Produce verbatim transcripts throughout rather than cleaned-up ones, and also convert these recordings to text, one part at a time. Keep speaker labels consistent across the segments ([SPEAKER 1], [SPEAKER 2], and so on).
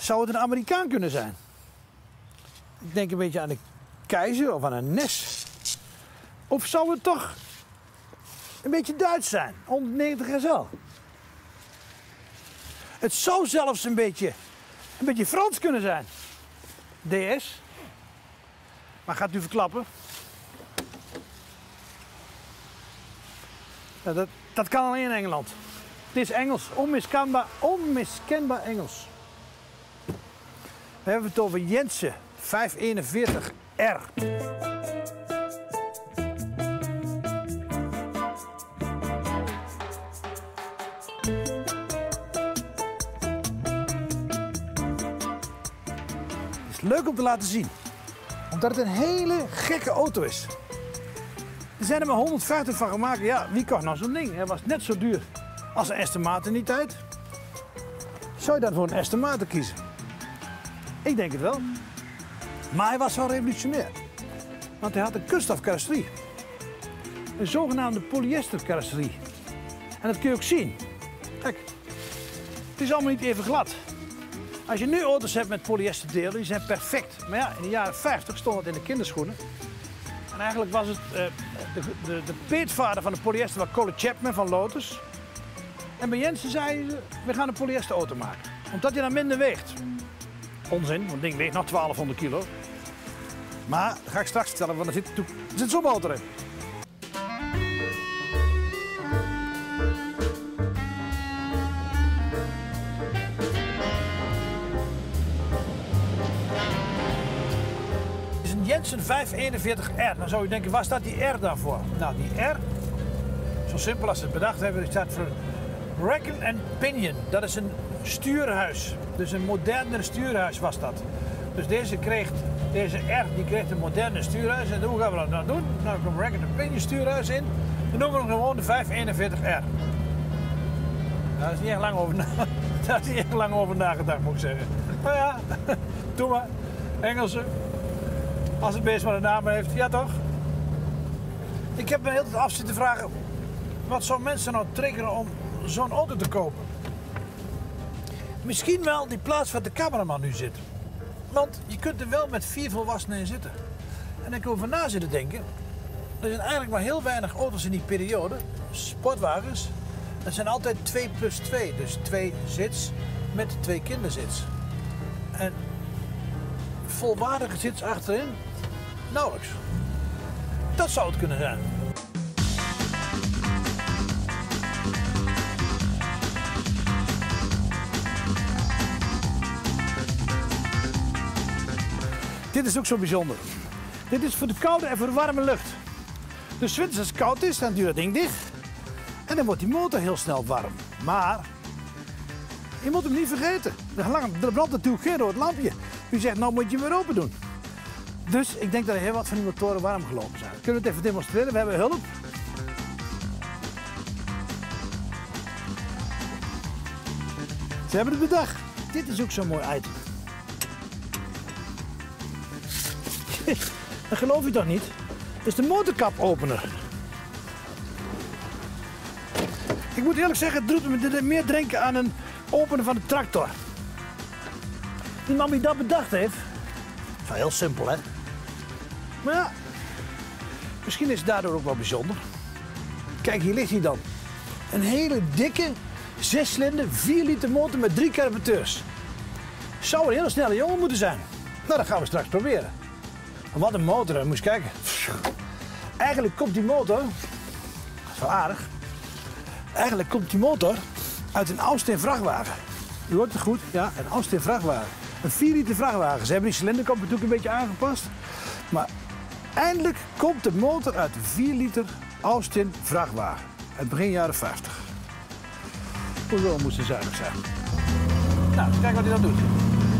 [SPEAKER 1] Zou het een Amerikaan kunnen zijn? Ik denk een beetje aan de Keizer of aan een Nes. Of zou het toch een beetje Duits zijn? honderdnegentig S L. Het zou zelfs een beetje, een beetje Frans kunnen zijn. D S. Maar gaat u verklappen? Ja, dat, dat kan alleen in Engeland. Het is Engels, onmiskenbaar, onmiskenbaar Engels. We hebben het over Jensen vijfhonderdeenenveertig R. Het is leuk om te laten zien, omdat het een hele gekke auto is. Er zijn er maar honderdvijftig van gemaakt. Ja, wie kocht nou zo'n ding? Hij was net zo duur als een Aston Martin in die tijd. Zou je dan voor een Aston Martin kiezen? Ik denk het wel. Maar hij was wel revolutionair. Want hij had een kunststofcarrosserie. Een zogenaamde polyestercarrosserie. En dat kun je ook zien. Kijk, het is allemaal niet even glad. Als je nu auto's hebt met polyesterdelen, die zijn perfect. Maar ja, in de jaren vijftig stond het in de kinderschoenen. En eigenlijk was het uh, de, de, de peetvader van de polyester was Colin Chapman van Lotus. En bij Jensen zeiden ze, we gaan een polyesterauto maken. Omdat je dan minder weegt. Onzin, want het ding weegt nog twaalfhonderd kilo. Maar dat ga ik straks vertellen, want er zit, er zit zo'n motor in. Het is een Jensen vijfhonderdeenenveertig R. Dan zou je denken, waar staat die R dan voor? Nou, die R, zo simpel als ze het bedacht hebben, die staat voor Rack and Pinion. Dat is een stuurhuis. Dus een moderne stuurhuis was dat. Dus deze kreeg, deze R die kreeg een moderne stuurhuis. En hoe gaan we dat nou doen? Nou, er komt een Rack and Pinion stuurhuis in. Dan noemen we hem gewoon de vijfhonderdeenenveertig R. Daar is niet echt lang over, na Daar is niet echt lang over nagedacht, moet ik zeggen. Nou ja, doe maar. Engelsen. Als het beest maar een naam heeft, ja toch? Ik heb me heel tijd af zitten vragen, wat zou mensen nou triggeren om zo'n auto te kopen? Misschien wel die plaats waar de cameraman nu zit. Want je kunt er wel met vier volwassenen in zitten. En ik over na zitten denken, er zijn eigenlijk maar heel weinig auto's in die periode, sportwagens. Dat zijn altijd twee plus twee, dus twee zits met twee kinderzits. En volwaardige zits achterin, nauwelijks. Dat zou het kunnen zijn. Dit is ook zo bijzonder. Dit is voor de koude en voor de warme lucht. Dus 's winters als het koud is, dan duurt dat ding dicht. En dan wordt die motor heel snel warm. Maar je moet hem niet vergeten. Er brandt natuurlijk geen rood lampje. U zegt, nou moet je hem weer open doen. Dus ik denk dat er heel wat van die motoren warm gelopen zijn. Kunnen we het even demonstreren? We hebben hulp. Ze hebben het bedacht. Dit is ook zo'n mooi item. Dat geloof je toch niet? Dat is de motorkapopener. Ik moet eerlijk zeggen, het doet me meer denken aan een opener van de tractor. Die man die dat bedacht heeft, is wel heel simpel, hè? Maar ja, misschien is het daardoor ook wel bijzonder. Kijk, hier ligt hij dan. Een hele dikke, zescilinder, vier liter motor met drie carburateur. Zou een hele snelle jongen moeten zijn. Nou, dat gaan we straks proberen. Wat een motor, hè? Moet je kijken. Eigenlijk komt die motor, dat is wel aardig. Eigenlijk komt die motor uit een Austin vrachtwagen. U hoort het goed, ja, een Austin vrachtwagen. Een vier liter vrachtwagen. Ze hebben die cilinderkop natuurlijk een beetje aangepast. Maar eindelijk komt de motor uit een vier liter Austin vrachtwagen. Uit begin jaren vijftig. Hoezo moest ze zuinig zijn? Nou, eens kijken wat hij dan doet.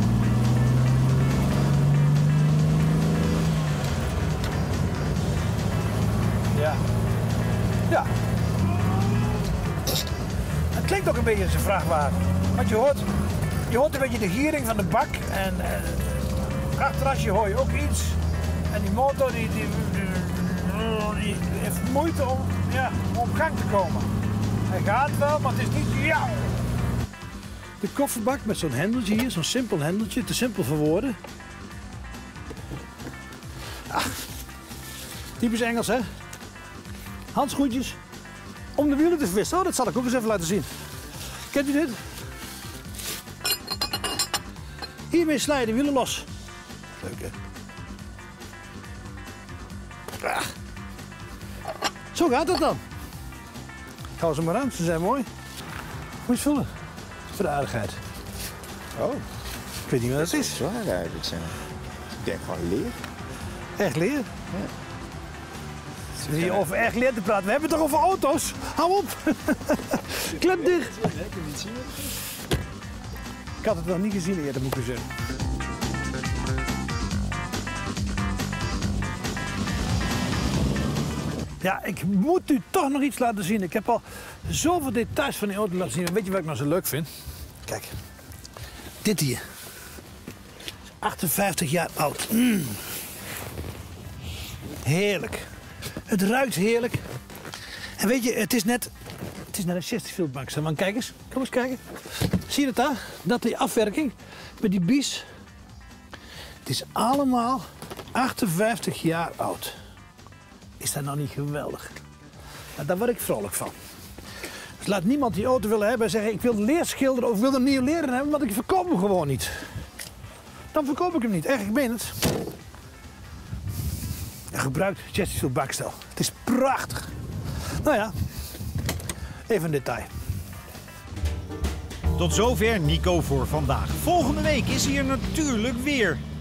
[SPEAKER 1] Ja. Ja. Het klinkt ook een beetje als een vrachtwagen. Want je hoort, je hoort een beetje de giering van de bak. En uh, achterasje hoor je ook iets. En die motor die, die, die, die heeft moeite om, ja, om op gang te komen. Hij gaat wel, maar het is niet... Ja. De kofferbak met zo'n hendeltje hier, zo'n simpel hendeltje, te simpel voor woorden. Ah, typisch Engels, hè? Handschoentjes om de wielen te verwissen. Oh, dat zal ik ook eens even laten zien. Kent u dit? Hiermee sla je de wielen los. Leuk, hè? Ah. Zo gaat het dan. Ik hou ze maar aan, ze zijn mooi. Moet je eens voelen. Voor de aardigheid.
[SPEAKER 2] Oh,
[SPEAKER 1] Ik weet niet wat het is.
[SPEAKER 2] zwaar eigenlijk zijn. Ik denk gewoon leer.
[SPEAKER 1] Echt leer? Ja. Hier over echt leer te praten. We hebben het toch over auto's? Hou op! Klep dicht! Ik had het nog niet gezien eerder, moet ik u zeggen. Ja, ik moet u toch nog iets laten zien. Ik heb al zoveel details van die auto laten zien. Weet je wat ik nou zo leuk vind? Kijk, dit hier. achtenvijftig jaar oud. Mm. Heerlijk. Het ruikt heerlijk. En weet je, het is net, het is net een Chesterfield bank. Want kijk eens, kom eens kijken. Zie je het daar? Dat die afwerking met die bies. Het is allemaal achtenvijftig jaar oud. Is dat nou niet geweldig? Nou, daar word ik vrolijk van. Dus laat niemand die auto willen hebben en zeggen ik wil de leer schilderen of ik wil er nieuwe leren hebben, want ik verkoop hem gewoon niet. Dan verkoop ik hem niet. Echt, ik meen het. Een gebruikt Chesterfield bakstel. Het is prachtig. Nou ja, even een detail.
[SPEAKER 3] Tot zover Nico voor vandaag. Volgende week is hij er natuurlijk weer.